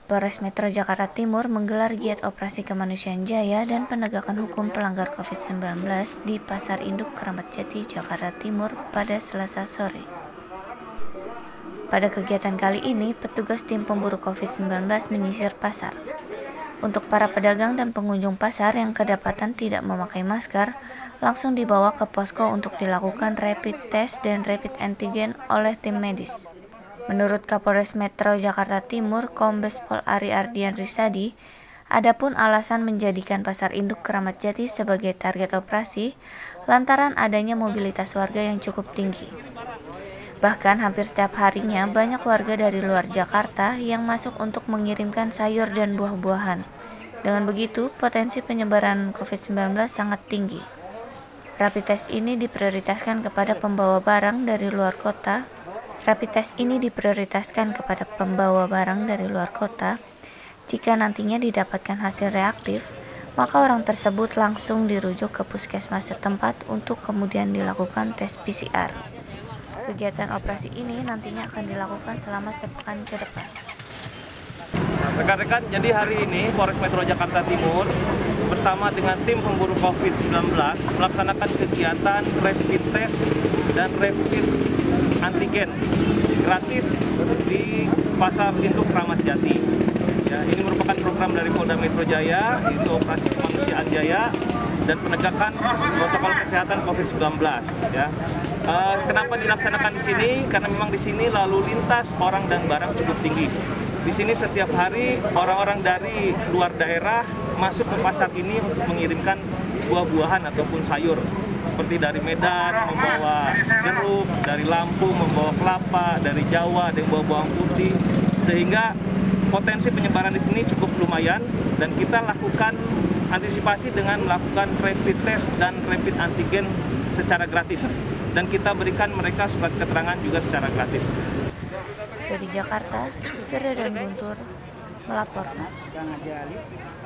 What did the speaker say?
Polres Metro Jakarta Timur menggelar giat operasi kemanusiaan jaya dan penegakan hukum pelanggar COVID-19 di Pasar Induk Kramat Jati, Jakarta Timur pada Selasa sore. Pada kegiatan kali ini, petugas tim pemburu COVID-19 menyisir pasar. Untuk para pedagang dan pengunjung pasar yang kedapatan tidak memakai masker, langsung dibawa ke posko untuk dilakukan rapid test dan rapid antigen oleh tim medis. Menurut Kapolres Metro Jakarta Timur, Kombes Pol Ari Ardian Risadi, adapun alasan menjadikan Pasar Induk Kramat Jati sebagai target operasi lantaran adanya mobilitas warga yang cukup tinggi. Bahkan hampir setiap harinya banyak warga dari luar Jakarta yang masuk untuk mengirimkan sayur dan buah-buahan. Dengan begitu, potensi penyebaran COVID-19 sangat tinggi. Rapid test ini diprioritaskan kepada pembawa barang dari luar kota. Jika nantinya didapatkan hasil reaktif, maka orang tersebut langsung dirujuk ke puskesmas setempat untuk kemudian dilakukan tes PCR. Kegiatan operasi ini nantinya akan dilakukan selama sepekan ke depan. Rekan-rekan, jadi hari ini Polres Metro Jakarta Timur bersama dengan tim pemburu COVID-19 melaksanakan kegiatan rapid test dan rapid antigen gratis di Pasar Induk Kramat Jati. Ya, ini merupakan program dari Polda Metro Jaya, yaitu operasi kemanusiaan jaya dan penegakan protokol kesehatan COVID-19. Ya. Kenapa dilaksanakan di sini? Karena memang di sini lalu lintas orang dan barang cukup tinggi. Di sini setiap hari orang-orang dari luar daerah masuk ke pasar ini untuk mengirimkan buah-buahan ataupun sayur. Seperti dari Medan membawa jeruk, dari Lampung membawa kelapa, dari Jawa ada yang bawa bawang putih. Sehingga potensi penyebaran di sini cukup lumayan dan kita lakukan antisipasi dengan melakukan rapid test dan rapid antigen secara gratis. Dan kita berikan mereka surat keterangan juga secara gratis. Dari Jakarta, Firda dan Guntur melaporkan.